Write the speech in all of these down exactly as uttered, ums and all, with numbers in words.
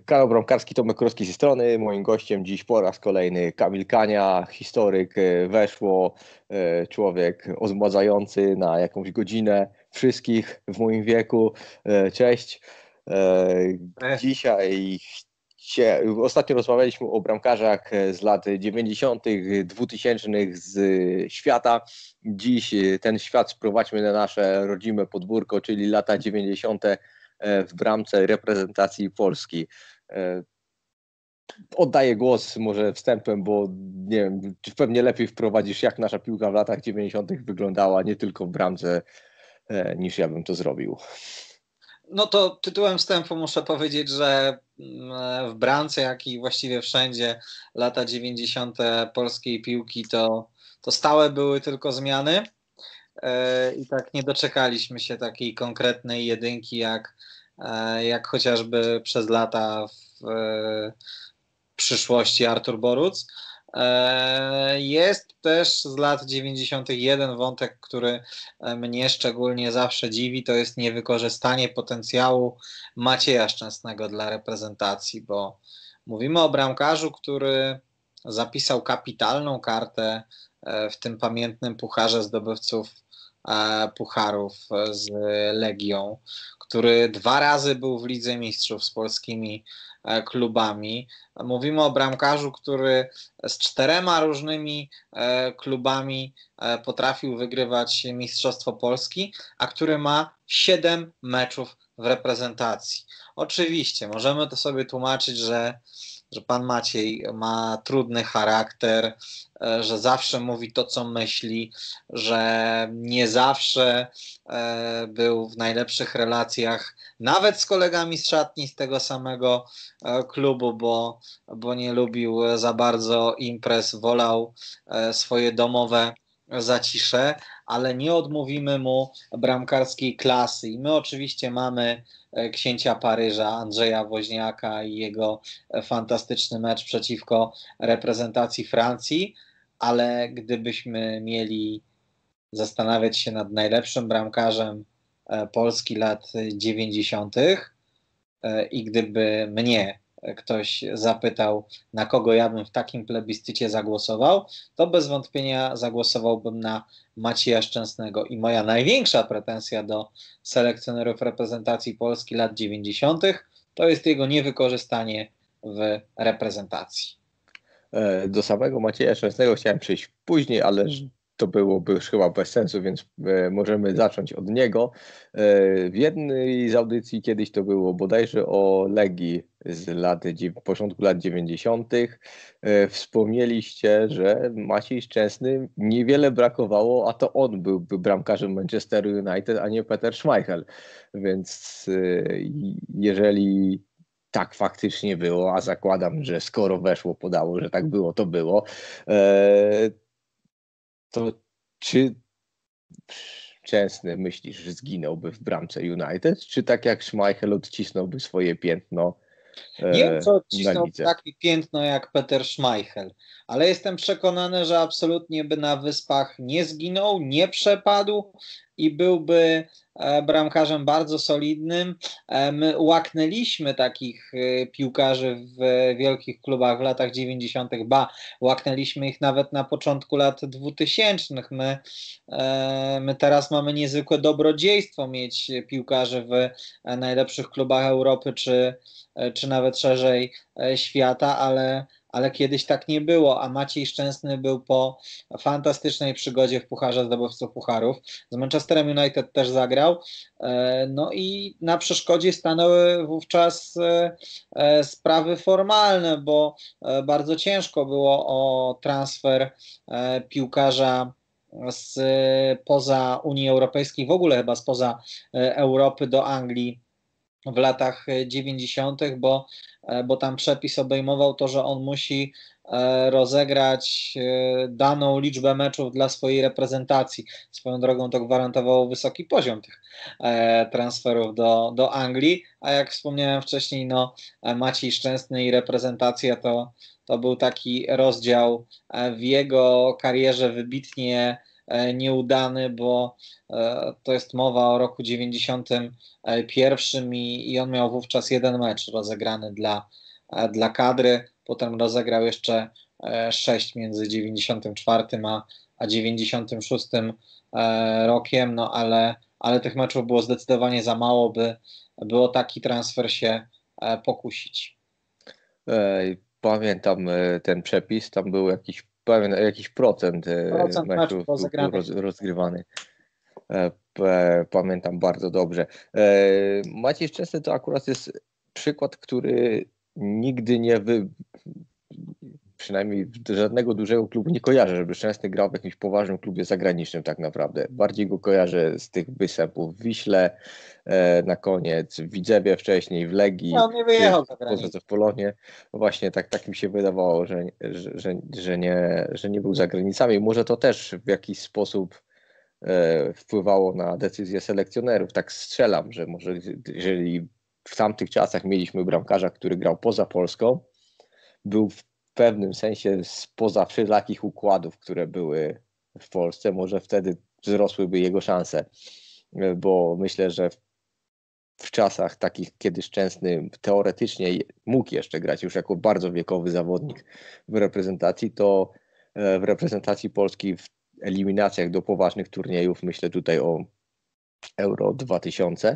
Kanał Bramkarski, Tomek Kurowski z tej strony. Moim gościem dziś po raz kolejny Kamil Kania, historyk, weszło, człowiek ozmładzający na jakąś godzinę wszystkich w moim wieku. Cześć. Dzisiaj się, ostatnio rozmawialiśmy o bramkarzach z lat dziewięćdziesiątych, dwutysięcznych z świata. Dziś ten świat sprowadźmy na nasze rodzime podwórko, czyli lata dziewięćdziesiąte w bramce reprezentacji Polski. Oddaję głos może wstępem, bo nie wiem, pewnie lepiej wprowadzisz, jak nasza piłka w latach dziewięćdziesiątych wyglądała, nie tylko w bramce, niż ja bym to zrobił. No to tytułem wstępu muszę powiedzieć, że w bramce, jak i właściwie wszędzie lata dziewięćdziesiąte polskiej piłki to, to stałe były tylko zmiany i tak nie doczekaliśmy się takiej konkretnej jedynki jak, jak chociażby przez lata w przyszłości Artur Boruc. Jest też z lat dziewięćdziesiątych jeden wątek, który mnie szczególnie zawsze dziwi, to jest niewykorzystanie potencjału Macieja Szczęsnego dla reprezentacji, bo mówimy o bramkarzu, który zapisał kapitalną kartę w tym pamiętnym pucharze zdobywców pucharów z Legią, który dwa razy był w Lidze Mistrzów z polskimi klubami. Mówimy o bramkarzu, który z czterema różnymi klubami potrafił wygrywać Mistrzostwo Polski, a który ma siedem meczów w reprezentacji. Oczywiście możemy to sobie tłumaczyć, że że pan Maciej ma trudny charakter, że zawsze mówi to, co myśli, że nie zawsze był w najlepszych relacjach, nawet z kolegami z szatni z tego samego klubu, bo, bo nie lubił za bardzo imprez, wolał swoje domowe zacisze, ale nie odmówimy mu bramkarskiej klasy. I my oczywiście mamy księcia Paryża, Andrzeja Woźniaka i jego fantastyczny mecz przeciwko reprezentacji Francji, ale gdybyśmy mieli zastanawiać się nad najlepszym bramkarzem Polski lat dziewięćdziesiątych i gdyby mnie ktoś zapytał, na kogo ja bym w takim plebiscycie zagłosował, to bez wątpienia zagłosowałbym na Macieja Szczęsnego. I moja największa pretensja do selekcjonerów reprezentacji Polski lat dziewięćdziesiątych to jest jego niewykorzystanie w reprezentacji. Do samego Macieja Szczęsnego chciałem przejść później, ale to byłoby już chyba bez sensu, więc możemy zacząć od niego. W jednej z audycji kiedyś to było bodajże o Legii z lat, początku lat dziewięćdziesiątych. Wspomnieliście, że Maciej Szczęsny niewiele brakowało, a to on byłby bramkarzem Manchesteru United, a nie Peter Schmeichel. Więc jeżeli tak faktycznie było, a zakładam, że skoro weszło, podało, że tak było, to było, to czy Szczęsny myślisz, że zginąłby w bramce United, czy tak jak Schmeichel odcisnąłby swoje piętno e, Nie wiem, co odcisnął na lidze? Takie piętno jak Peter Schmeichel, ale jestem przekonany, że absolutnie by na Wyspach nie zginął, nie przepadł i byłby bramkarzem bardzo solidnym. My łaknęliśmy takich piłkarzy w wielkich klubach w latach dziewięćdziesiątych, ba, łaknęliśmy ich nawet na początku lat dwutysięcznych. My, my teraz mamy niezwykłe dobrodziejstwo mieć piłkarzy w najlepszych klubach Europy, czy, czy nawet szerzej świata, ale ale kiedyś tak nie było, a Maciej Szczęsny był po fantastycznej przygodzie w Pucharze Zdobywców Pucharów. Z Manchesterem United też zagrał. No i na przeszkodzie stanęły wówczas sprawy formalne, bo bardzo ciężko było o transfer piłkarza spoza Unii Europejskiej, w ogóle chyba spoza Europy do Anglii w latach dziewięćdziesiątych, bo, bo tam przepis obejmował to, że on musi rozegrać daną liczbę meczów dla swojej reprezentacji. Swoją drogą to gwarantowało wysoki poziom tych transferów do, do Anglii, a jak wspomniałem wcześniej, no Maciej Szczęsny i reprezentacja to, to był taki rozdział w jego karierze wybitnie nieudany, bo to jest mowa o roku dziewięćdziesiątym pierwszym i, i on miał wówczas jeden mecz rozegrany dla, dla kadry, potem rozegrał jeszcze sześć między dziewięćdziesiątym czwartym a, a dziewięćdziesiątym szóstym rokiem, no ale, ale tych meczów było zdecydowanie za mało, by, by o taki transfer się pokusić. Pamiętam ten przepis, tam był jakiś, pamiętam, jakiś procent, procent meczów był roz, rozgrywany. Pamiętam bardzo dobrze. Maciej Szczęsny to akurat jest przykład, który nigdy nie wy... przynajmniej żadnego dużego klubu nie kojarzę, żeby Szczęsny grał w jakimś poważnym klubie zagranicznym tak naprawdę. Bardziej go kojarzę z tych występów w Wiśle e, na koniec, w Widzewie wcześniej, w Legii, no, nie wyjechał za w Polonie. No właśnie tak, tak mi się wydawało, że, że, że, że, nie, że nie był za granicami. Może to też w jakiś sposób e, wpływało na decyzje selekcjonerów. Tak strzelam, że może jeżeli w tamtych czasach mieliśmy bramkarza, który grał poza Polską, był w w pewnym sensie spoza wszelakich układów, które były w Polsce, może wtedy wzrosłyby jego szanse, bo myślę, że w, w czasach takich, kiedy Szczęsny teoretycznie mógł jeszcze grać już jako bardzo wiekowy zawodnik w reprezentacji, to w reprezentacji Polski w eliminacjach do poważnych turniejów, myślę tutaj o Euro dwa tysiące,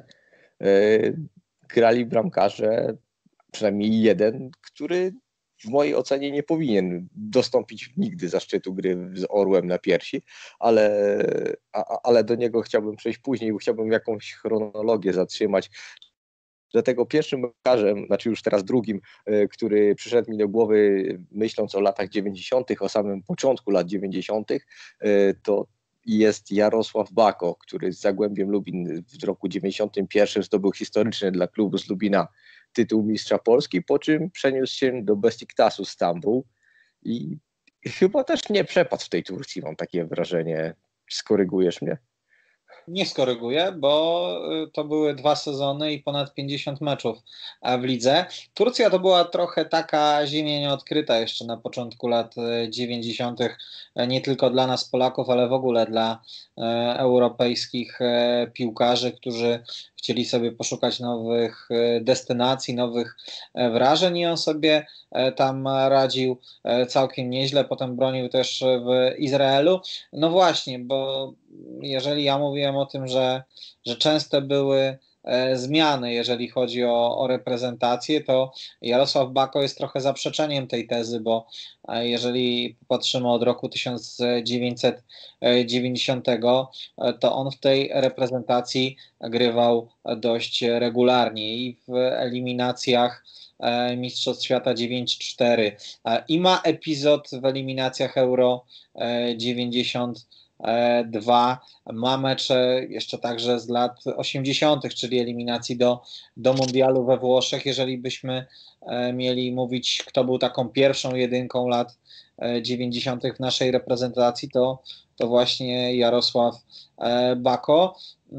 grali bramkarze, przynajmniej jeden, który w mojej ocenie nie powinien dostąpić nigdy zaszczytu gry z orłem na piersi, ale, a, ale do niego chciałbym przejść później, bo chciałbym jakąś chronologię zatrzymać. Dlatego pierwszym bramkarzem, znaczy już teraz drugim, który przyszedł mi do głowy myśląc o latach dziewięćdziesiątych, o samym początku lat dziewięćdziesiątych, to jest Jarosław Bako, który z Zagłębiem Lubin w roku dziewięćdziesiątym pierwszym zdobył historyczny dla klubu z Lubina tytuł mistrza Polski, po czym przeniósł się do Besiktasu Stambuł i chyba też nie przepadł w tej Turcji, mam takie wrażenie. Skorygujesz mnie? Nie skoryguję, bo to były dwa sezony i ponad pięćdziesiąt meczów w lidze. Turcja to była trochę taka ziemia nieodkryta jeszcze na początku lat dziewięćdziesiątych, nie tylko dla nas Polaków, ale w ogóle dla europejskich piłkarzy, którzy chcieli sobie poszukać nowych destynacji, nowych wrażeń i on sobie tam radził całkiem nieźle, potem bronił też w Izraelu. No właśnie, bo jeżeli ja mówiłem o tym, że, że częste były zmiany, jeżeli chodzi o, o reprezentację, to Jarosław Bako jest trochę zaprzeczeniem tej tezy, bo jeżeli popatrzymy od roku tysiąc dziewięćset dziewięćdziesiątego, to on w tej reprezentacji grywał dość regularnie i w eliminacjach Mistrzostw Świata dziewięć cztery i ma epizod w eliminacjach Euro dziewięćdziesiąt dwa, ma mecze jeszcze także z lat osiemdziesiątych, czyli eliminacji do, do mundialu we Włoszech. Jeżeli byśmy mieli mówić, kto był taką pierwszą jedynką lat dziewięćdziesiątych w naszej reprezentacji, to, to właśnie Jarosław Bako.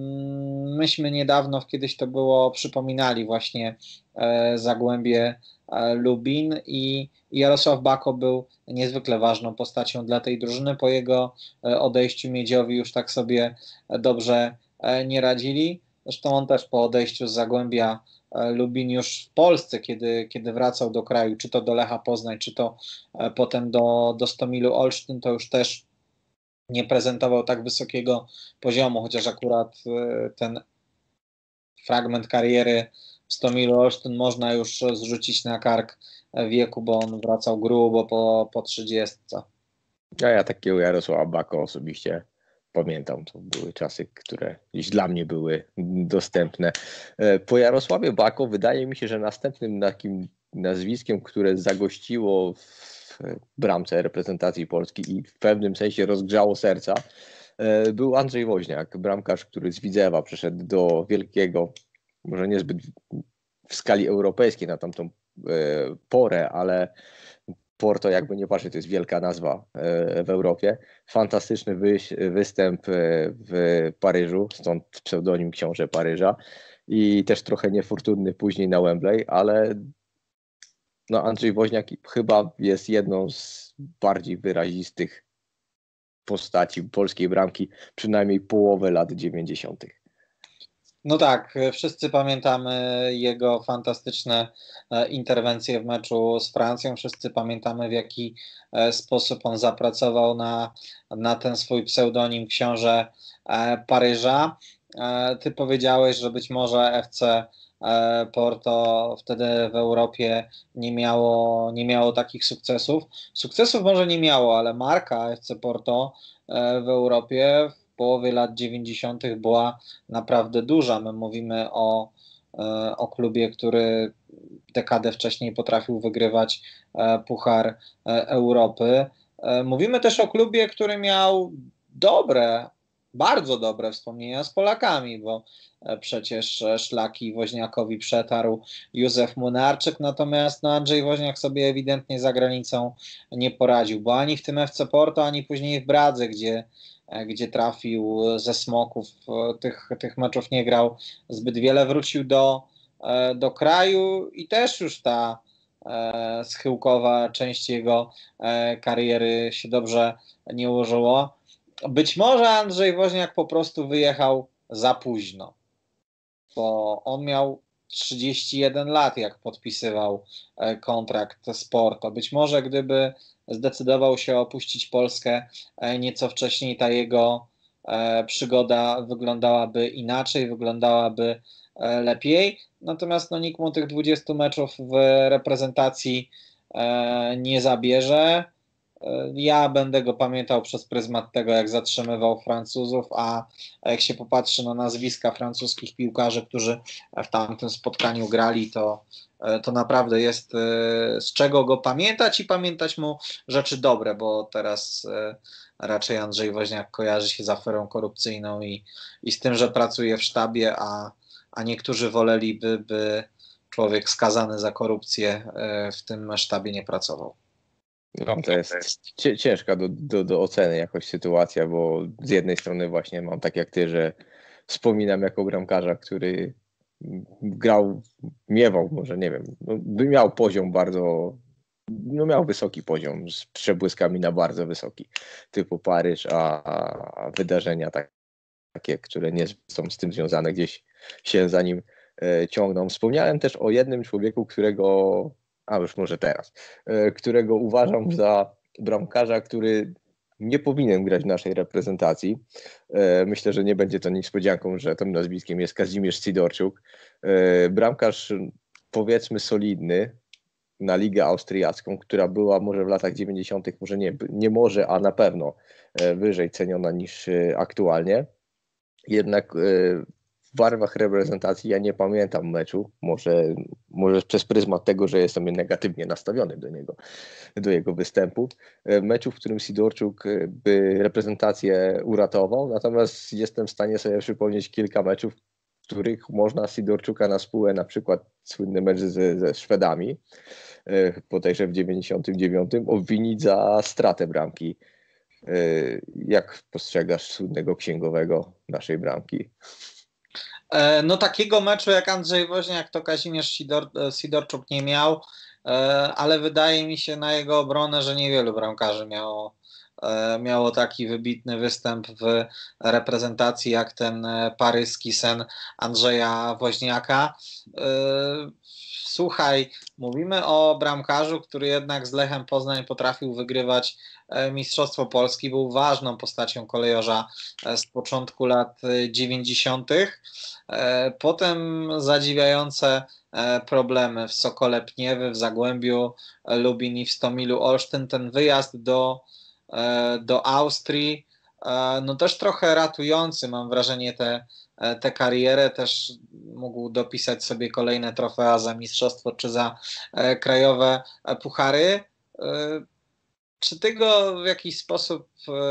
Myśmy niedawno, kiedyś to było, przypominali właśnie Zagłębie Lubin i Jarosław Bako był niezwykle ważną postacią dla tej drużyny. Po jego odejściu Miedziowi już tak sobie dobrze nie radzili. Zresztą on też po odejściu z Zagłębia Lubin już w Polsce, kiedy, kiedy wracał do kraju, czy to do Lecha Poznań, czy to potem do, do Stomilu Olsztyn, to już też nie prezentował tak wysokiego poziomu, chociaż akurat ten fragment kariery w Stomilu Olsztyn można już zrzucić na kark wieku, bo on wracał grubo po, po trzydziestce. A ja takiego Jarosława Bako osobiście pamiętam. To były czasy, które gdzieś dla mnie były dostępne. Po Jarosławie Bako wydaje mi się, że następnym takim nazwiskiem, które zagościło w bramce reprezentacji Polski i w pewnym sensie rozgrzało serca, był Andrzej Woźniak, bramkarz, który z Widzewa przeszedł do wielkiego, może niezbyt w skali europejskiej na tamtą porę, ale Porto, jakby nie patrzeć, to jest wielka nazwa w Europie. Fantastyczny występ w Paryżu, stąd pseudonim Książę Paryża i też trochę niefortunny później na Wembley, ale no Andrzej Woźniak chyba jest jedną z bardziej wyrazistych postaci polskiej bramki przynajmniej połowę lat dziewięćdziesiątych. No tak, wszyscy pamiętamy jego fantastyczne interwencje w meczu z Francją, wszyscy pamiętamy, w jaki sposób on zapracował na, na ten swój pseudonim Książę Paryża. Ty powiedziałeś, że być może F C Porto wtedy w Europie nie miało, nie miało takich sukcesów. Sukcesów może nie miało, ale marka F C Porto w Europie w połowie lat dziewięćdziesiątych była naprawdę duża. My mówimy o, o klubie, który dekadę wcześniej potrafił wygrywać Puchar Europy. Mówimy też o klubie, który miał dobre, bardzo dobre wspomnienia z Polakami, bo przecież szlaki Woźniakowi przetarł Józef Młynarczyk, natomiast no Andrzej Woźniak sobie ewidentnie za granicą nie poradził, bo ani w tym F C Porto, ani później w Bradze, gdzie, gdzie trafił ze smoków, tych, tych meczów nie grał zbyt wiele, wrócił do, do kraju i też już ta schyłkowa część jego kariery się dobrze nie ułożyło. Być może Andrzej Woźniak po prostu wyjechał za późno, bo on miał trzydzieści jeden lat, jak podpisywał kontrakt z Porto. Być może gdyby zdecydował się opuścić Polskę nieco wcześniej, ta jego przygoda wyglądałaby inaczej, wyglądałaby lepiej. Natomiast no, nikt mu tych dwudziestu meczów w reprezentacji nie zabierze. Ja będę go pamiętał przez pryzmat tego, jak zatrzymywał Francuzów, a jak się popatrzy na nazwiska francuskich piłkarzy, którzy w tamtym spotkaniu grali, to, to naprawdę jest z czego go pamiętać i pamiętać mu rzeczy dobre, bo teraz raczej Andrzej Woźniak kojarzy się z aferą korupcyjną i, i z tym, że pracuje w sztabie, a, a niektórzy woleliby, by człowiek skazany za korupcję w tym sztabie nie pracował. No, to jest ciężka do, do, do oceny jakoś sytuacja, bo z jednej strony właśnie mam tak jak ty, że wspominam jako bramkarza, który grał, miewał, może nie wiem, no, by miał poziom bardzo, no miał wysoki poziom z przebłyskami na bardzo wysoki, typu Paryż, a, a wydarzenia tak, takie, które nie są z tym związane, gdzieś się za nim e, ciągną. Wspomniałem też o jednym człowieku, którego a już może teraz, którego uważam za bramkarza, który nie powinien grać w naszej reprezentacji. Myślę, że nie będzie to niespodzianką, że tym nazwiskiem jest Kazimierz Sidorczuk. Bramkarz powiedzmy solidny na ligę austriacką, która była może w latach dziewięćdziesiątych, może nie, nie może, a na pewno wyżej ceniona niż aktualnie. Jednak w barwach reprezentacji ja nie pamiętam meczu, może, może przez pryzmat tego, że jestem negatywnie nastawiony do niego, do jego występu, meczu, w którym Sidorczuk by reprezentację uratował, natomiast jestem w stanie sobie przypomnieć kilka meczów, w których można Sidorczuka na spółę, na przykład słynny mecz ze, ze Szwedami, bodajże w dziewięćdziesiątym dziewiątym, obwinić za stratę bramki. Jak postrzegasz słynnego księgowego naszej bramki? No takiego meczu jak Andrzej Woźniak to Kazimierz Sidor, Sidorczuk nie miał, ale wydaje mi się na jego obronę, że niewielu bramkarzy miało, miało taki wybitny występ w reprezentacji jak ten paryski sen Andrzeja Woźniaka. Słuchaj, mówimy o bramkarzu, który jednak z Lechem Poznań potrafił wygrywać Mistrzostwo Polski, był ważną postacią kolejorza z początku lat dziewięćdziesiątych. Potem zadziwiające problemy w Sokole Pniewy, w Zagłębiu Lubin i w Stomilu Olsztyn. Ten wyjazd do, do Austrii, no też trochę ratujący, mam wrażenie, tę te, te karierę. Też mógł dopisać sobie kolejne trofea za mistrzostwo czy za krajowe puchary. Czy ty go w jakiś sposób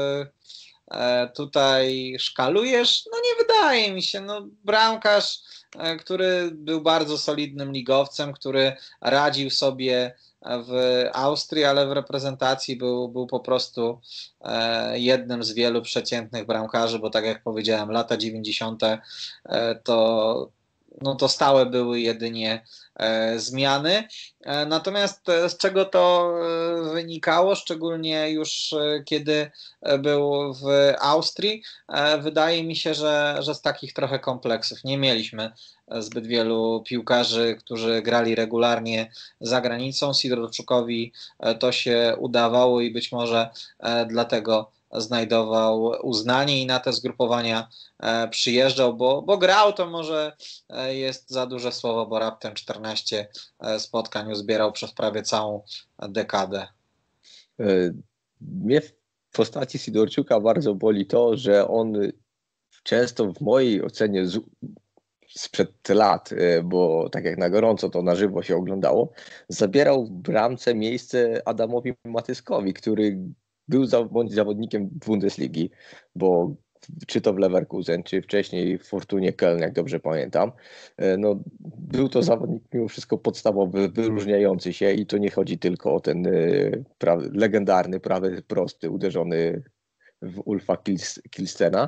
tutaj szkalujesz? No nie wydaje mi się. No, bramkarz, który był bardzo solidnym ligowcem, który radził sobie w Austrii, ale w reprezentacji był, był po prostu jednym z wielu przeciętnych bramkarzy, bo tak jak powiedziałem, lata dziewięćdziesiąte to no to stałe były jedynie e, zmiany. E, natomiast e, z czego to e, wynikało, szczególnie już e, kiedy był w Austrii, e, wydaje mi się, że, że z takich trochę kompleksów. Nie mieliśmy zbyt wielu piłkarzy, którzy grali regularnie za granicą. Sidorczukowi e, to się udawało i być może e, dlatego znajdował uznanie i na te zgrupowania e, przyjeżdżał, bo, bo grał, to może e, jest za duże słowo, bo raptem czternaście e, spotkań uzbierał przez prawie całą dekadę. E, Mnie w postaci Sidorczuka bardzo boli to, że on często w mojej ocenie z, sprzed lat, e, bo tak jak na gorąco to na żywo się oglądało, zabierał w bramce miejsce Adamowi Matyskowi, który był bądź zawodnikiem Bundesligi, bo czy to w Leverkusen, czy wcześniej w Fortunie Köln, jak dobrze pamiętam, no, był to zawodnik mimo wszystko podstawowy, wyróżniający się i to nie chodzi tylko o ten pra, legendarny, prawy prosty, uderzony w Ulfa Kilstena.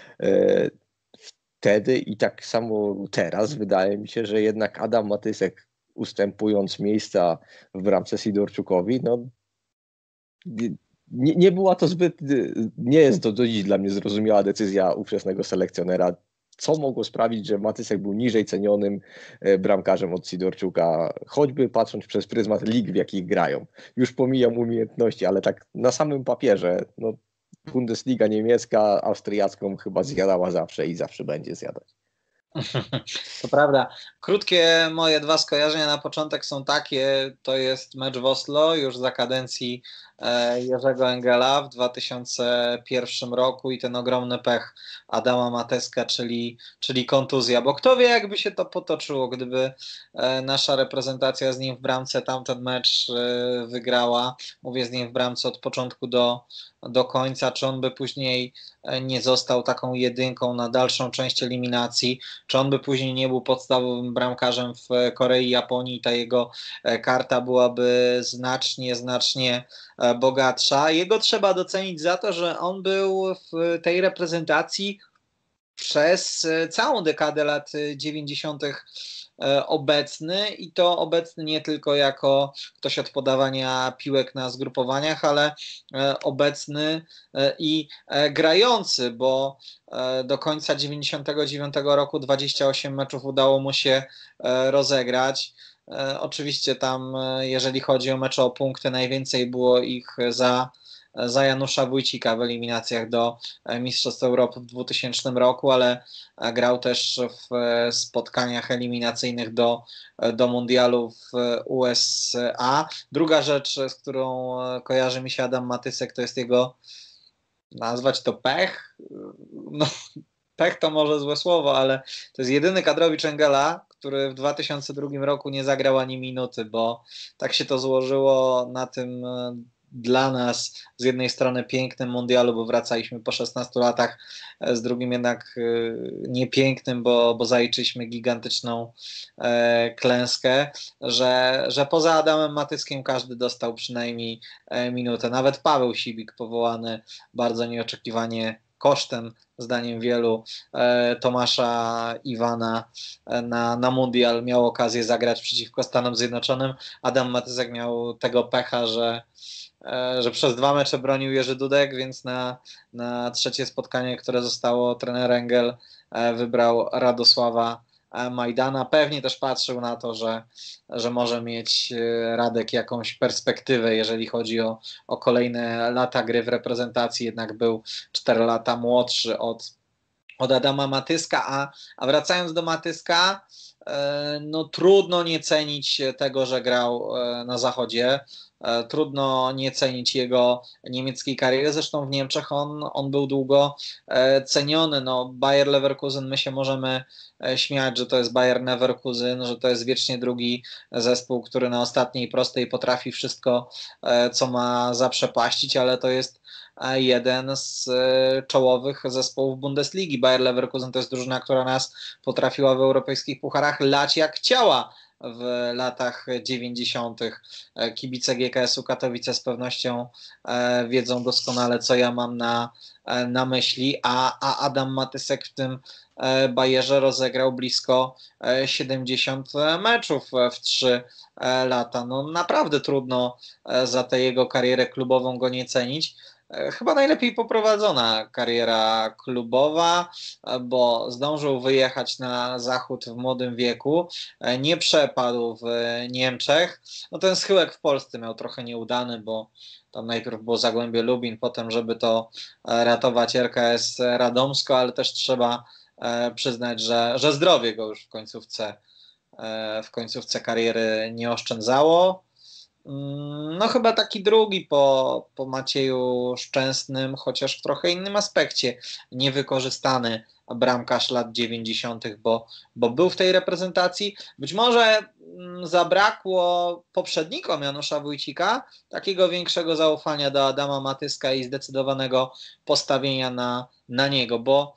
Wtedy i tak samo teraz wydaje mi się, że jednak Adam Matysek, ustępując miejsca w bramce Sidorczukowi, no Nie, nie była to zbyt, nie jest to do dziś dla mnie zrozumiała decyzja ówczesnego selekcjonera. Co mogło sprawić, że Matysek był niżej cenionym bramkarzem od Sidorczuka, choćby patrząc przez pryzmat lig, w jakich grają. Już pomijam umiejętności, ale tak na samym papierze, no, Bundesliga niemiecka, austriacką chyba zjadała zawsze i zawsze będzie zjadać. To prawda. Krótkie moje dwa skojarzenia na początek są takie, to jest mecz w Oslo już za kadencji Jerzego Engela w dwa tysiące pierwszym roku i ten ogromny pech Adama Mateska, czyli, czyli kontuzja, bo kto wie, jakby się to potoczyło, gdyby nasza reprezentacja z nim w bramce tamten mecz wygrała, mówię z nim w bramce od początku do, do końca, czy on by później nie został taką jedynką na dalszą część eliminacji, czy on by później nie był podstawowym bramkarzem w Korei i Japonii i ta jego karta byłaby znacznie, znacznie bogatsza. Jego trzeba docenić za to, że on był w tej reprezentacji przez całą dekadę lat dziewięćdziesiątych obecny i to obecny nie tylko jako ktoś od podawania piłek na zgrupowaniach, ale obecny i grający, bo do końca dziewięćdziesiątego dziewiątego roku dwadzieścia osiem meczów udało mu się rozegrać. Oczywiście tam, jeżeli chodzi o mecze o punkty, najwięcej było ich za, za Janusza Wójcika w eliminacjach do Mistrzostw Europy w dwutysięcznym roku, ale grał też w spotkaniach eliminacyjnych do, do mundialu w U S A. Druga rzecz, z którą kojarzy mi się Adam Matysek, to jest jego, nazwać to pech, no, pech to może złe słowo, ale to jest jedyny kadrowicz Engela, który w dwa tysiące drugim roku nie zagrał ani minuty, bo tak się to złożyło na tym dla nas z jednej strony pięknym mundialu, bo wracaliśmy po szesnastu latach, z drugim jednak niepięknym, bo, bo zaliczyliśmy gigantyczną e, klęskę, że, że poza Adamem Matyskiem każdy dostał przynajmniej e, minutę. Nawet Paweł Sibik, powołany bardzo nieoczekiwanie kosztem, zdaniem wielu, e, Tomasza Iwana e, na, na mundial miał okazję zagrać przeciwko Stanom Zjednoczonym. Adam Matysek miał tego pecha, że że przez dwa mecze bronił Jerzy Dudek, więc na, na trzecie spotkanie, które zostało, trener Engel wybrał Radosława Majdana. Pewnie też patrzył na to, że, że może mieć Radek jakąś perspektywę, jeżeli chodzi o, o kolejne lata gry w reprezentacji. Jednak był cztery lata młodszy od, od Adama Matyska, a, a wracając do Matyska, no trudno nie cenić tego, że grał na zachodzie. Trudno nie cenić jego niemieckiej kariery, zresztą w Niemczech on, on był długo ceniony. No, Bayer Leverkusen, my się możemy śmiać, że to jest Bayer Leverkusen, że to jest wiecznie drugi zespół, który na ostatniej prostej potrafi wszystko, co ma zaprzepaścić, ale to jest jeden z czołowych zespołów Bundesligi. Bayer Leverkusen to jest drużyna, która nas potrafiła w europejskich pucharach lać jak chciała w latach dziewięćdziesiątych. Kibice G K S-u Katowice z pewnością wiedzą doskonale, co ja mam na, na myśli, a, a Adam Matysek w tym Bayerze rozegrał blisko siedemdziesiąt meczów w trzy lata. No naprawdę trudno za tę jego karierę klubową go nie cenić. Chyba najlepiej poprowadzona kariera klubowa, bo zdążył wyjechać na zachód w młodym wieku, nie przepadł w Niemczech. No ten schyłek w Polsce miał trochę nieudany, bo tam najpierw było Zagłębie Lubin, potem żeby to ratować R K S Radomsko, ale też trzeba przyznać, że, że zdrowie go już w końcówce, w końcówce kariery nie oszczędzało. No chyba taki drugi po, po Macieju Szczęsnym, chociaż w trochę innym aspekcie, niewykorzystany bramkarz lat dziewięćdziesiątych, bo, bo był w tej reprezentacji. Być może zabrakło poprzednikom Janusza Wójcika takiego większego zaufania do Adama Matyska i zdecydowanego postawienia na, na niego, bo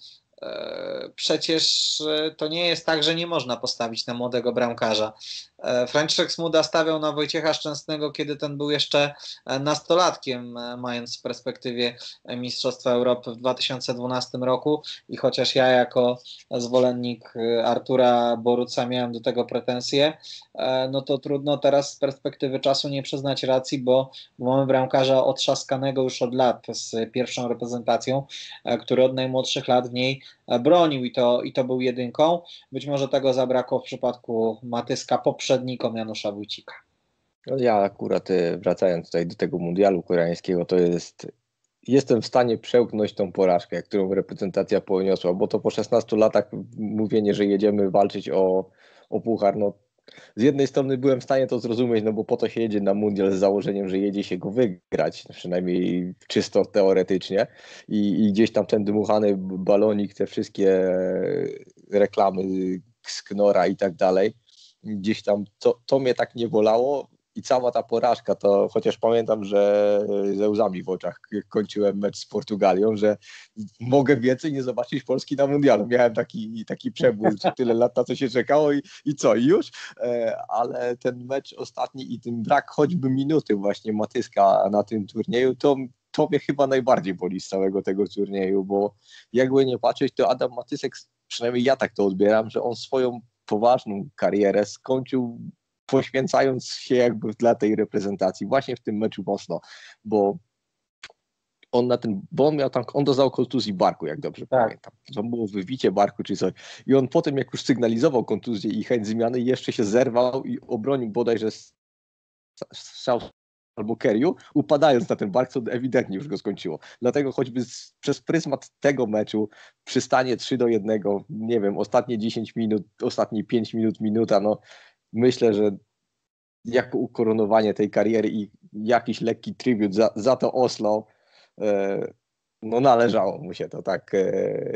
przecież to nie jest tak, że nie można postawić na młodego bramkarza. Franciszek Smuda stawiał na Wojciecha Szczęsnego, kiedy ten był jeszcze nastolatkiem, mając w perspektywie Mistrzostwa Europy w dwa tysiące dwunastym roku i chociaż ja jako zwolennik Artura Boruca miałem do tego pretensje, no to trudno teraz z perspektywy czasu nie przyznać racji, bo mamy bramkarza otrzaskanego już od lat z pierwszą reprezentacją, który od najmłodszych lat w niej bronił i to, i to był jedynką. Być może tego zabrakło w przypadku Matyska poprzednikom Janusza Wójcika. Ja akurat wracając tutaj do tego mundialu koreańskiego, to jest jestem w stanie przełknąć tą porażkę, którą reprezentacja poniosła, bo to po szesnastu latach mówienie, że jedziemy walczyć o, o puchar, no z jednej strony byłem w stanie to zrozumieć, no bo po to się jedzie na mundial z założeniem, że jedzie się go wygrać, przynajmniej czysto teoretycznie i, i gdzieś tam ten dmuchany balonik, te wszystkie reklamy z Knora i tak dalej, gdzieś tam to, to mnie tak nie bolało i cała ta porażka, to chociaż pamiętam, że ze łzami w oczach kończyłem mecz z Portugalią, że mogę więcej nie zobaczyć Polski na mundialu. Miałem taki, taki przebój, tyle lat na co się czekało i, i co, i już? Ale ten mecz ostatni i ten brak choćby minuty właśnie Matyska na tym turnieju, to to mnie chyba najbardziej boli z całego tego turnieju, bo jakby nie patrzeć, to Adam Matysek, przynajmniej ja tak to odbieram, że on swoją poważną karierę skończył poświęcając się jakby dla tej reprezentacji, właśnie w tym meczu mocno, bo on na ten, bo on miał tam, on dostał kontuzji barku, jak dobrze tak. pamiętam. To było wybicie barku czy coś. I on potem, jak już sygnalizował kontuzję i chęć zmiany, jeszcze się zerwał i obronił bodajże South albo Kerryu, upadając na ten bark, co ewidentnie już go skończyło. Dlatego choćby z, przez pryzmat tego meczu przystanie trzy do jednego, nie wiem, ostatnie dziesięć minut, ostatnie pięć minut, minuta, no myślę, że jako ukoronowanie tej kariery i jakiś lekki tribut za, za to Oslo, e, no należało mu się to, tak. E,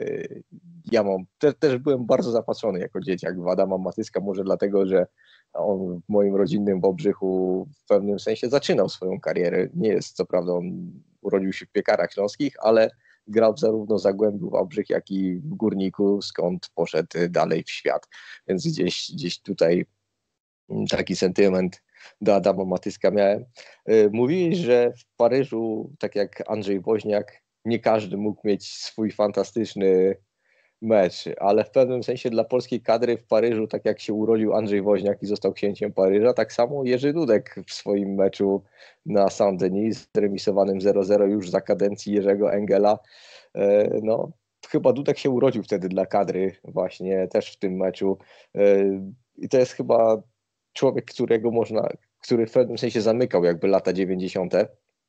ja mam, te, też byłem bardzo zapatrzony jako dzieciak w Adama Matyska, może dlatego, że on w moim rodzinnym Wałbrzychu w pewnym sensie zaczynał swoją karierę. Nie jest, co prawda, on urodził się w Piekarach Śląskich, ale grał zarówno w Zagłębiu Wałbrzych, jak i w Górniku, skąd poszedł dalej w świat. Więc gdzieś, gdzieś tutaj taki sentyment do Adama Matyska miałem. Mówiłeś, że w Paryżu, tak jak Andrzej Woźniak, nie każdy mógł mieć swój fantastyczny mecz, ale w pewnym sensie dla polskiej kadry w Paryżu, tak jak się urodził Andrzej Woźniak i został księciem Paryża, tak samo Jerzy Dudek w swoim meczu na Saint-Denis zremisowanym zero zero już za kadencji Jerzego Engela. No, chyba Dudek się urodził wtedy dla kadry właśnie też w tym meczu i to jest chyba człowiek, którego można, który w pewnym sensie zamykał jakby lata dziewięćdziesiąte,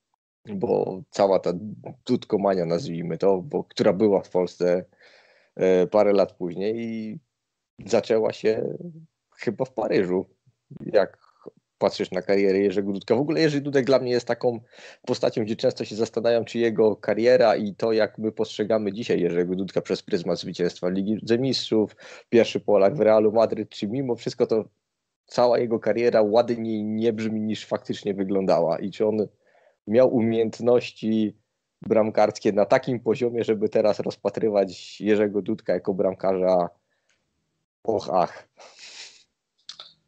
bo cała ta dudkomania, nazwijmy to, bo, która była w Polsce parę lat później i zaczęła się chyba w Paryżu. Jak patrzysz na karierę Jerzego Dudka. W ogóle Jerzy Dudek dla mnie jest taką postacią, gdzie często się zastanawiam, czy jego kariera i to, jak my postrzegamy dzisiaj Jerzego Dudka przez pryzmat zwycięstwa Ligi Mistrzów, pierwszy Polak w Realu Madryt, czy mimo wszystko to cała jego kariera ładniej nie brzmi niż faktycznie wyglądała i czy on miał umiejętności bramkarskie na takim poziomie, żeby teraz rozpatrywać Jerzego Dudka jako bramkarza och, ach.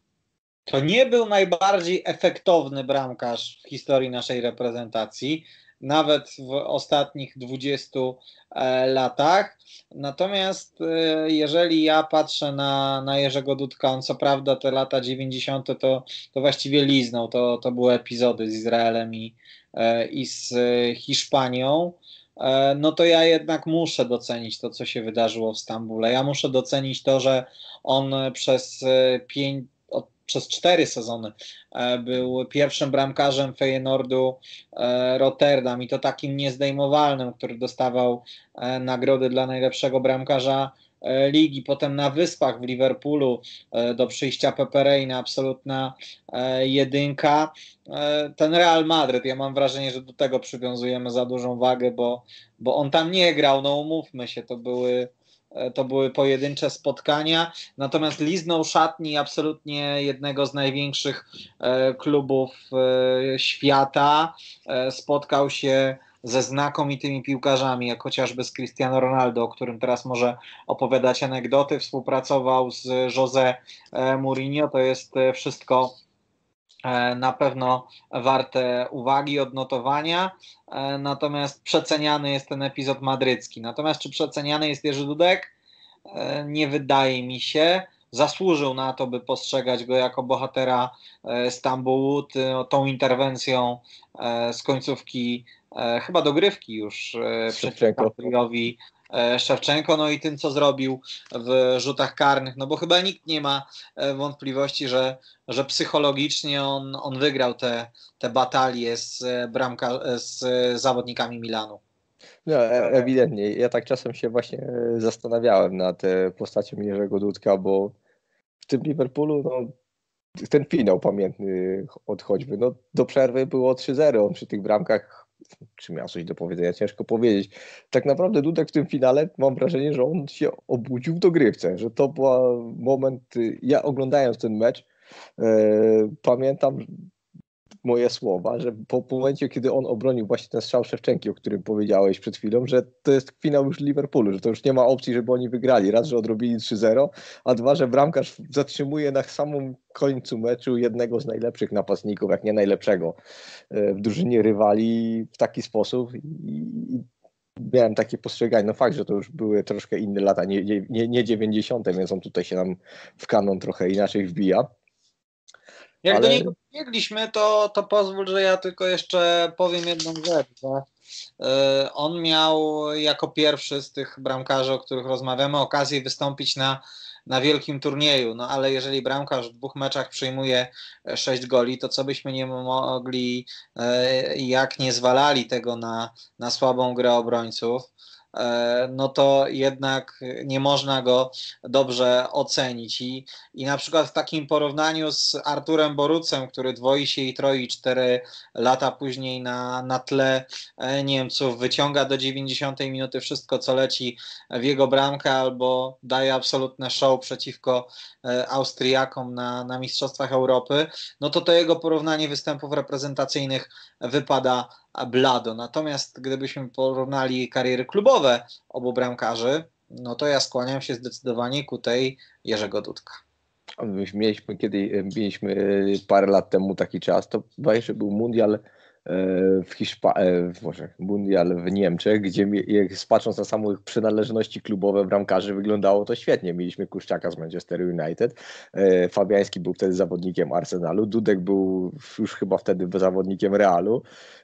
To nie był najbardziej efektowny bramkarz w historii naszej reprezentacji. nawet w ostatnich dwudziestu latach. Natomiast jeżeli ja patrzę na, na Jerzego Dudka, on co prawda te lata dziewięćdziesiąte to, to właściwie liznął, to, to były epizody z Izraelem i, i z Hiszpanią, no to ja jednak muszę docenić to, co się wydarzyło w Stambule. Ja muszę docenić to, że on przez pięć, przez cztery sezony był pierwszym bramkarzem Feyenoordu Rotterdam i to takim niezdejmowalnym, który dostawał nagrody dla najlepszego bramkarza ligi. Potem na Wyspach w Liverpoolu do przyjścia Pepe Reina absolutna jedynka. Ten Real Madryt, ja mam wrażenie, że do tego przywiązujemy za dużą wagę, bo, bo on tam nie grał, no umówmy się, to były To były pojedyncze spotkania, natomiast liznął szatni absolutnie jednego z największych klubów świata. Spotkał się ze znakomitymi piłkarzami, jak chociażby z Cristiano Ronaldo, o którym teraz może opowiadać anegdoty. Współpracował z José Mourinho, to jest wszystko na pewno warte uwagi, odnotowania, natomiast przeceniany jest ten epizod madrycki. Natomiast czy przeceniany jest Jerzy Dudek? Nie wydaje mi się. Zasłużył na to, by postrzegać go jako bohatera Stambułu, tą interwencją z końcówki chyba dogrywki już przeciwko Andrzejowi Szewczenko, no i tym, co zrobił w rzutach karnych, no bo chyba nikt nie ma wątpliwości, że, że psychologicznie on, on wygrał te, te batalie z, bramka, z zawodnikami Milanu. No, ewidentnie. Ja tak czasem się właśnie zastanawiałem nad postacią Jerzego Dudka, bo w tym Liverpoolu, no, ten finał pamiętny od choćby, no, do przerwy było trzy zero, on przy tych bramkach, czy miał coś do powiedzenia, ciężko powiedzieć. Tak naprawdę Dudek w tym finale, mam wrażenie, że on się obudził w dogrywce, że to był moment, ja oglądając ten mecz, e, pamiętam moje słowa, że po, po momencie, kiedy on obronił właśnie ten strzał Szewczenki, o którym powiedziałeś przed chwilą, że to jest finał już Liverpoolu, że to już nie ma opcji, żeby oni wygrali. Raz, że odrobili trzy zero, a dwa, że bramkarz zatrzymuje na samym końcu meczu jednego z najlepszych napastników, jak nie najlepszego w drużynie rywali w taki sposób i, i miałem takie postrzeganie. No fakt, że to już były troszkę inne lata, nie, nie, nie dziewięćdziesiąte, więc on tutaj się nam w kanon trochę inaczej wbija. Jak ale... do niego biegliśmy, to, to pozwól, że ja tylko jeszcze powiem jedną rzecz, że yy, on miał jako pierwszy z tych bramkarzy, o których rozmawiamy, okazję wystąpić na, na wielkim turnieju, no ale jeżeli bramkarz w dwóch meczach przyjmuje sześć goli, to co byśmy nie mogli, yy, jak nie zwalali tego na, na słabą grę obrońców, no to jednak nie można go dobrze ocenić. I, i na przykład w takim porównaniu z Arturem Borucem, który dwoi się i troi cztery lata później na, na tle Niemców, wyciąga do dziewięćdziesiątej minuty wszystko, co leci w jego bramkę, albo daje absolutne show przeciwko Austriakom na, na Mistrzostwach Europy, no to to jego porównanie występów reprezentacyjnych wypada blado. Natomiast gdybyśmy porównali kariery klubowe obu bramkarzy, no to ja skłaniam się zdecydowanie ku tej Jerzego Dudka. Mieliśmy kiedy mieliśmy parę lat temu taki czas, to właśnie był mundial w Hiszpanii, może mundial w Niemczech, gdzie patrząc na samą ich przynależności klubowe bramkarzy, wyglądało to świetnie. Mieliśmy Kuszczaka z Manchester United, Fabiański był wtedy zawodnikiem Arsenalu, Dudek był już chyba wtedy zawodnikiem Realu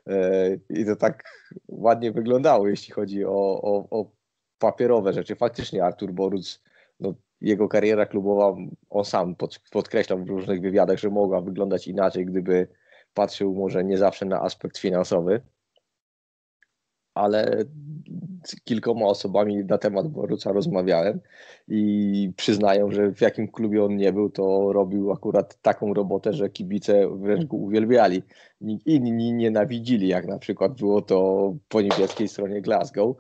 i to tak ładnie wyglądało, jeśli chodzi o, o, o papierowe rzeczy. Faktycznie Artur Boruc, no, jego kariera klubowa, on sam pod, podkreślał w różnych wywiadach, że mogła wyglądać inaczej, gdyby patrzył może nie zawsze na aspekt finansowy, ale z kilkoma osobami na temat Boruca rozmawiałem i przyznają, że w jakim klubie on nie był, to robił akurat taką robotę, że kibice wręcz go uwielbiali. Inni nienawidzili, jak na przykład było to po niemieckiej stronie Glasgow.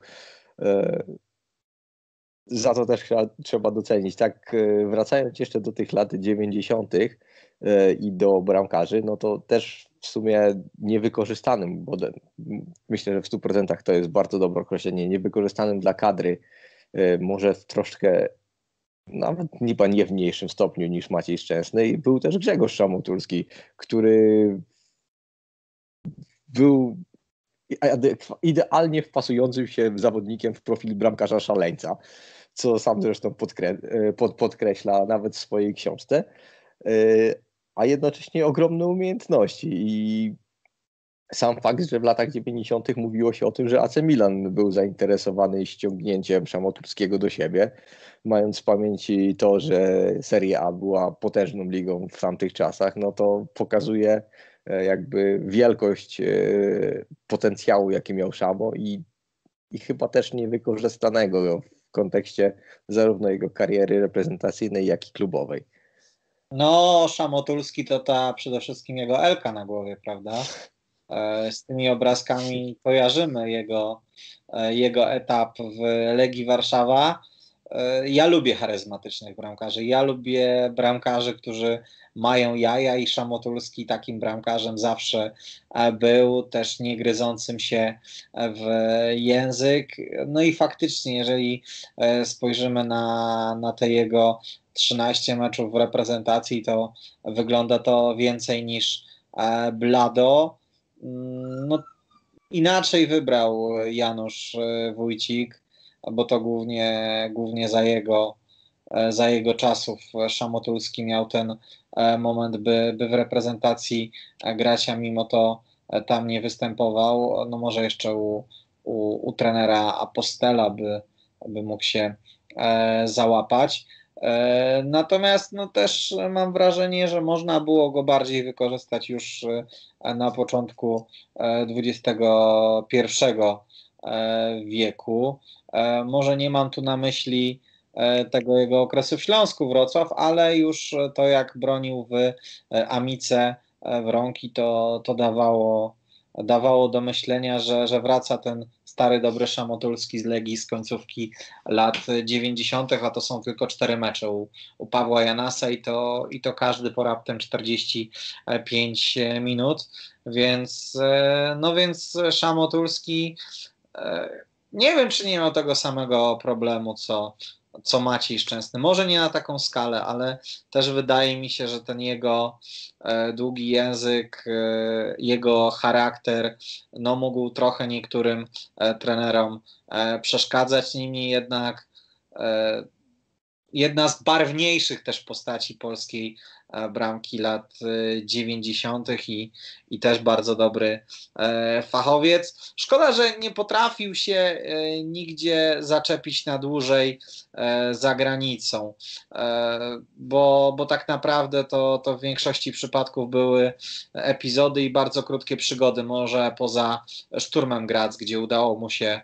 Za to też trzeba docenić. Tak, wracając jeszcze do tych lat dziewięćdziesiątych i do bramkarzy, no to też w sumie niewykorzystanym, bo myślę, że w stu procentach to jest bardzo dobre określenie, niewykorzystanym dla kadry, może w troszkę, nawet chyba nie w mniejszym stopniu niż Maciej Szczęsny, i był też Grzegorz Szamotulski, który był idealnie wpasującym się zawodnikiem w profil bramkarza szaleńca, co sam zresztą podkre pod, podkreśla nawet w swojej książce, a jednocześnie ogromne umiejętności. I sam fakt, że w latach dziewięćdziesiątych mówiło się o tym, że A C Milan był zainteresowany ściągnięciem Szamoturskiego do siebie, mając w pamięci to, że Serie A była potężną ligą w tamtych czasach, no to pokazuje jakby wielkość potencjału, jaki miał Szamo i, i chyba też niewykorzystanego w kontekście zarówno jego kariery reprezentacyjnej, jak i klubowej. No, Szamotulski to ta przede wszystkim jego Elka na głowie, prawda? Z tymi obrazkami kojarzymy jego, jego etap w Legii Warszawa. Ja lubię charyzmatycznych bramkarzy. Ja lubię bramkarzy, którzy mają jaja i Szamotulski takim bramkarzem zawsze był, też nie gryzącym się w język. No i faktycznie, jeżeli spojrzymy na, na te jego trzynaście meczów w reprezentacji, to wygląda to więcej niż blado. No, inaczej wybrał Janusz Wójcik, bo to głównie, głównie za jego, za jego czasów Szamotulski miał ten moment, by, by w reprezentacji grać, a mimo to tam nie występował. No może jeszcze u, u, u trenera Apostela by, by mógł się załapać. Natomiast no też mam wrażenie, że można było go bardziej wykorzystać już na początku dwudziestego pierwszego wieku. Może nie mam tu na myśli tego jego okresu w Śląsku Wrocław, ale już to, jak bronił w Amice Wronki, to, to dawało, dawało do myślenia, że, że wraca ten stary, dobry Szamotulski z Legii z końcówki lat dziewięćdziesiątych, a to są tylko cztery mecze u, u Pawła Janasa i to, i to każdy po raptem czterdzieści pięć minut, więc no więc Szamotulski nie wiem, czy nie miał tego samego problemu, co, co Maciej Szczęsny. Może nie na taką skalę, ale też wydaje mi się, że ten jego e, długi język, e, jego charakter, no mógł trochę niektórym e, trenerom e, przeszkadzać. Niemniej jednak e, jedna z barwniejszych też postaci polskiej bramki lat dziewięćdziesiątych i, i też bardzo dobry fachowiec. Szkoda, że nie potrafił się nigdzie zaczepić na dłużej za granicą, bo, bo tak naprawdę to, to w większości przypadków były epizody i bardzo krótkie przygody, może poza Szturmem Graz, gdzie udało mu się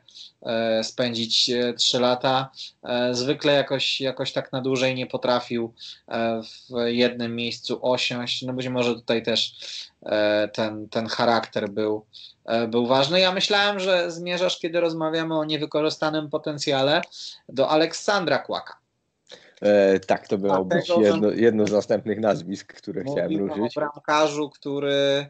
spędzić trzy lata. Zwykle jakoś, jakoś tak na dłużej nie potrafił w jednym miejscu osiąść. No być może tutaj też ten, ten charakter był, był ważny. Ja myślałem, że zmierzasz, kiedy rozmawiamy o niewykorzystanym potencjale, do Aleksandra Kłaka. E, tak, to było jedno, jedno z następnych nazwisk, które chciałem ruszyć. O bramkarzu, który,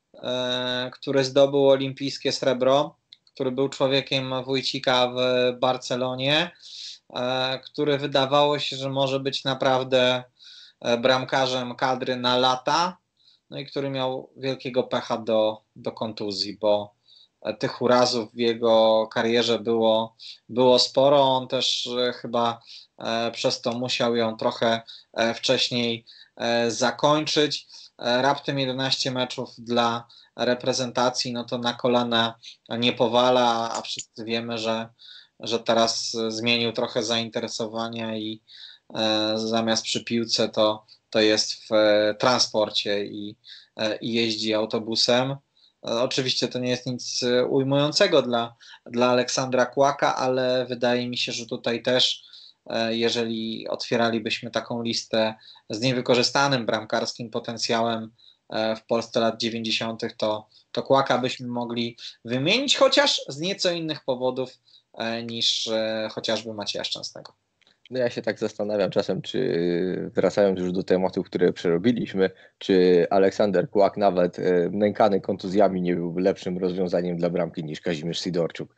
e, który zdobył olimpijskie srebro, który był człowiekiem Wójcika w Barcelonie, e, który wydawało się, że może być naprawdę bramkarzem kadry na lata, no i który miał wielkiego pecha do, do kontuzji, bo tych urazów w jego karierze było, było sporo. On też chyba przez to musiał ją trochę wcześniej zakończyć. Raptem jedenaście meczów dla reprezentacji, no to na kolana nie powala, a wszyscy wiemy, że, że teraz zmienił trochę zainteresowania i zamiast przy piłce to, to jest w transporcie i, i jeździ autobusem. Oczywiście to nie jest nic ujmującego dla, dla Aleksandra Kłaka, ale wydaje mi się, że tutaj też, jeżeli otwieralibyśmy taką listę z niewykorzystanym bramkarskim potencjałem w Polsce lat dziewięćdziesiątych, to, to Kłaka byśmy mogli wymienić, chociaż z nieco innych powodów niż chociażby Macieja Szczęsnego. No ja się tak zastanawiam czasem, czy wracając już do tematów, które przerobiliśmy, czy Aleksander Kłak nawet nękany kontuzjami nie byłby lepszym rozwiązaniem dla bramki niż Kazimierz Sidorczuk.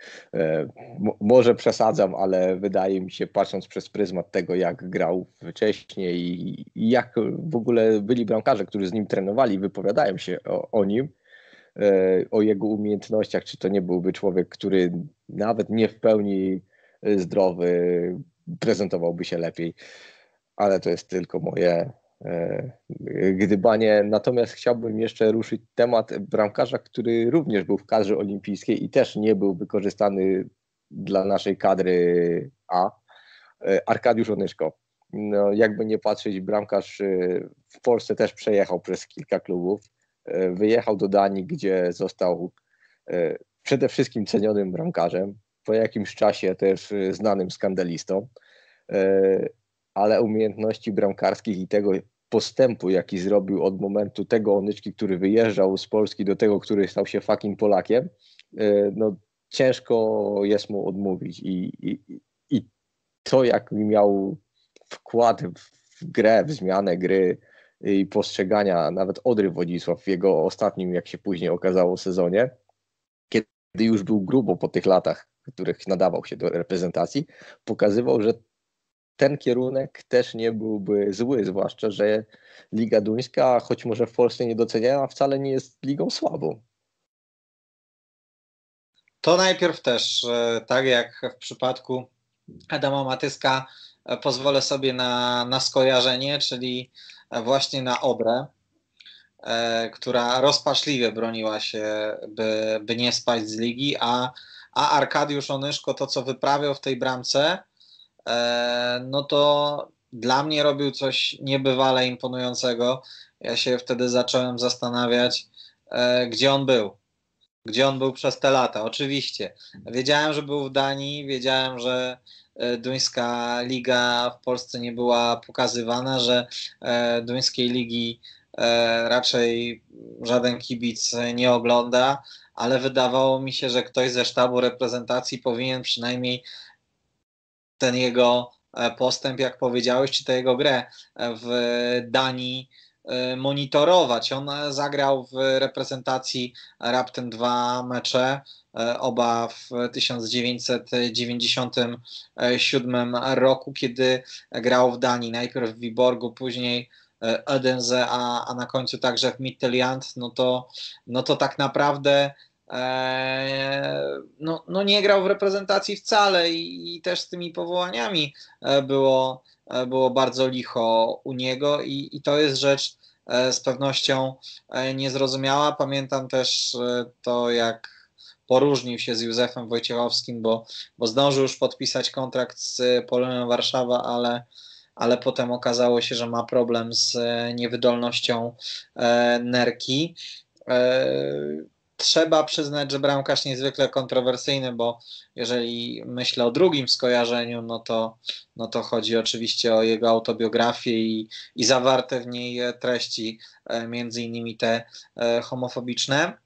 Może przesadzam, ale wydaje mi się, patrząc przez pryzmat tego, jak grał wcześniej i jak w ogóle byli bramkarze, którzy z nim trenowali, wypowiadają się o, o nim, o jego umiejętnościach, czy to nie byłby człowiek, który nawet nie w pełni zdrowy prezentowałby się lepiej. Ale to jest tylko moje gdybanie. Natomiast chciałbym jeszcze ruszyć temat bramkarza, który również był w kadrze olimpijskiej i też nie był wykorzystany dla naszej kadry A. Arkadiusz Onyszko. No, jakby nie patrzeć, bramkarz w Polsce też przejechał przez kilka klubów. Wyjechał do Danii, gdzie został przede wszystkim cenionym bramkarzem, po jakimś czasie też znanym skandalistą, ale umiejętności bramkarskich i tego postępu, jaki zrobił od momentu tego Onyczki, który wyjeżdżał z Polski, do tego, który stał się fucking Polakiem, no ciężko jest mu odmówić i, i, i to, jak miał wkład w grę, w zmianę gry i postrzegania nawet Odry Wodzisław w jego ostatnim, jak się później okazało, sezonie, kiedy już był grubo po tych latach, w których nadawał się do reprezentacji, pokazywał, że ten kierunek też nie byłby zły, zwłaszcza, że Liga Duńska, choć może w Polsce nie doceniana, wcale nie jest ligą słabą. To najpierw też, tak jak w przypadku Adama Matyska, pozwolę sobie na, na skojarzenie, czyli właśnie na Odrę, która rozpaczliwie broniła się, by, by nie spaść z ligi, a, a Arkadiusz Onyszko to, co wyprawiał w tej bramce, no to dla mnie robił coś niebywale imponującego. Ja się wtedy zacząłem zastanawiać, gdzie on był. Gdzie on był przez te lata. Oczywiście. Wiedziałem, że był w Danii, wiedziałem, że duńska liga w Polsce nie była pokazywana, że duńskiej ligi raczej żaden kibic nie ogląda, ale wydawało mi się, że ktoś ze sztabu reprezentacji powinien przynajmniej ten jego postęp, jak powiedziałeś, czy tę jego grę w Danii monitorować. On zagrał w reprezentacji raptem dwa mecze, oba w tysiąc dziewięćset dziewięćdziesiątym siódmym roku, kiedy grał w Danii, najpierw w Viborgu, później Odense, a, a na końcu także w Midtjylland. No to, no to tak naprawdę No, no nie grał w reprezentacji wcale i, i też z tymi powołaniami było, było bardzo licho u niego i, i to jest rzecz z pewnością niezrozumiała. Pamiętam też to, jak poróżnił się z Józefem Wojciechowskim, bo, bo zdążył już podpisać kontrakt z Polonią Warszawa, ale, ale potem okazało się, że ma problem z niewydolnością nerki. Trzeba przyznać, że bramkarz niezwykle kontrowersyjny, bo jeżeli myślę o drugim skojarzeniu, no to, no to chodzi oczywiście o jego autobiografię i, i zawarte w niej treści, między innymi te homofobiczne.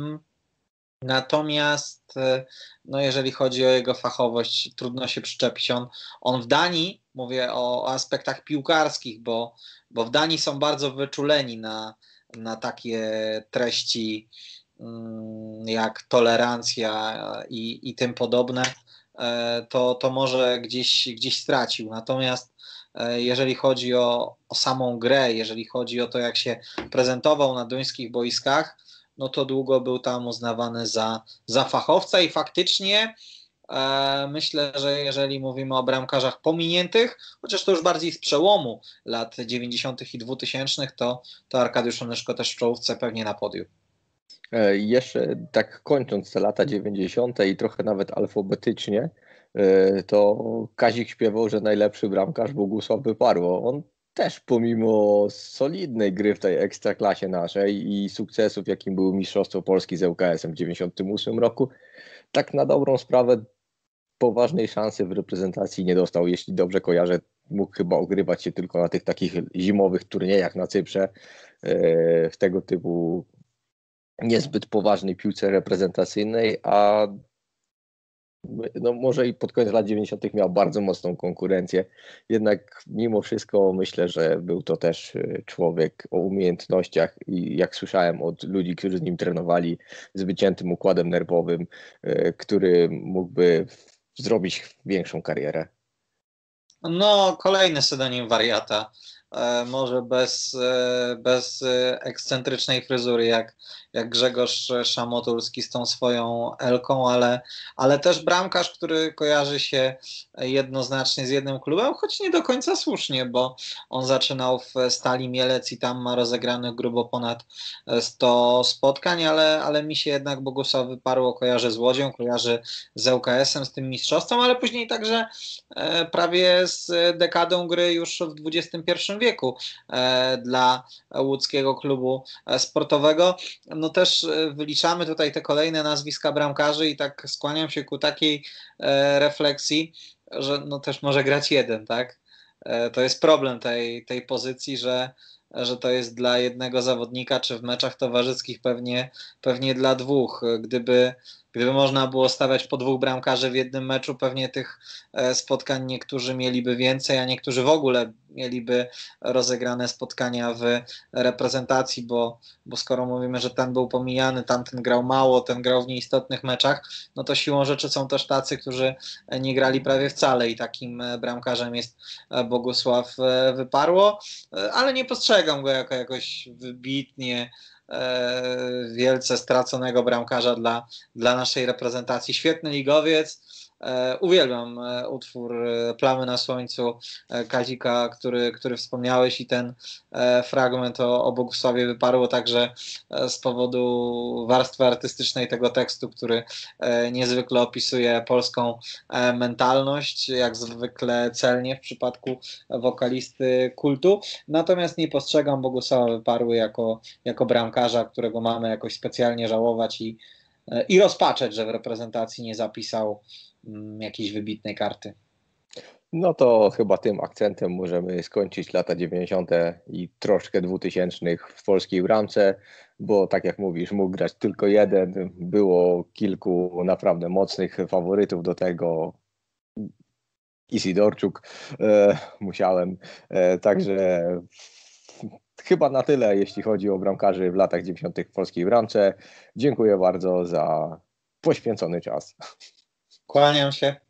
Natomiast no jeżeli chodzi o jego fachowość, trudno się przyczepić. On, on w Danii, mówię o, o aspektach piłkarskich, bo, bo w Danii są bardzo wyczuleni na, na takie treści jak tolerancja i, i tym podobne, to, to może gdzieś, gdzieś stracił. Natomiast jeżeli chodzi o, o samą grę, jeżeli chodzi o to, jak się prezentował na duńskich boiskach, no to długo był tam uznawany za, za fachowca i faktycznie e, myślę, że jeżeli mówimy o bramkarzach pominiętych, chociaż to już bardziej z przełomu lat dziewięćdziesiątych i dwutysięcznych, to, to Arkadiusz Onyszko też w czołówce pewnie na podium. Jeszcze tak kończąc te lata dziewięćdziesiąte i trochę nawet alfabetycznie, to Kazik śpiewał, że najlepszy bramkarz Bogusław Wyparło. On też pomimo solidnej gry w tej ekstraklasie naszej i sukcesów, jakim było Mistrzostwo Polski z L K S-em w dziewięćdziesiątym ósmym roku, tak na dobrą sprawę poważnej szansy w reprezentacji nie dostał. Jeśli dobrze kojarzę, mógł chyba ogrywać się tylko na tych takich zimowych turniejach na Cyprze, w tego typu niezbyt poważnej piłce reprezentacyjnej, a no może i pod koniec lat dziewięćdziesiątych miał bardzo mocną konkurencję. Jednak mimo wszystko myślę, że był to też człowiek o umiejętnościach i jak słyszałem od ludzi, którzy z nim trenowali, z wyciętym układem nerwowym, który mógłby zrobić większą karierę. No, kolejny synonim wariata. może bez, bez ekscentrycznej fryzury, jak, jak Grzegorz Szamotulski z tą swoją Elką, ale, ale też bramkarz, który kojarzy się jednoznacznie z jednym klubem, choć nie do końca słusznie, bo on zaczynał w Stali Mielec i tam ma rozegranych grubo ponad sto spotkań, ale, ale mi się jednak Bogusław Wyparło kojarzy z Łodzią, kojarzy z L K S-em, z tym mistrzostwem, ale później także prawie z dekadą gry już w dwudziestym pierwszym wieku dla łódzkiego klubu sportowego. No też wyliczamy tutaj te kolejne nazwiska bramkarzy i tak skłaniam się ku takiej refleksji, że no też może grać jeden, tak? To jest problem tej, tej pozycji, że, że to jest dla jednego zawodnika, czy w meczach towarzyskich pewnie, pewnie dla dwóch. Gdyby Gdyby można było stawiać po dwóch bramkarzy w jednym meczu, pewnie tych spotkań niektórzy mieliby więcej, a niektórzy w ogóle mieliby rozegrane spotkania w reprezentacji, bo, bo skoro mówimy, że ten był pomijany, tamten grał mało, ten grał w nieistotnych meczach, no to siłą rzeczy są też tacy, którzy nie grali prawie wcale i takim bramkarzem jest Bogusław Wyparło, ale nie postrzegam go jako jakoś wybitnie wielce straconego bramkarza dla, dla naszej reprezentacji. Świetny ligowiec. Uwielbiam utwór Plamy na słońcu Kazika, który, który wspomniałeś, i ten fragment o, o Bogusławie Wyparło także z powodu warstwy artystycznej tego tekstu, który niezwykle opisuje polską mentalność, jak zwykle celnie w przypadku wokalisty Kultu. Natomiast nie postrzegam Bogusława Wyparły jako, jako bramkarza, którego mamy jakoś specjalnie żałować i, i rozpaczeć, że w reprezentacji nie zapisał jakiejś wybitnej karty. No to chyba tym akcentem możemy skończyć lata dziewięćdziesiąte i troszkę dwutysięcznych w polskiej bramce, bo tak jak mówisz, mógł grać tylko jeden, było kilku naprawdę mocnych faworytów do tego. Isidorczuk e, musiałem, e, także chyba na tyle, jeśli chodzi o bramkarzy w latach dziewięćdziesiątych w polskiej bramce. Dziękuję bardzo za poświęcony czas. Kłaniam się.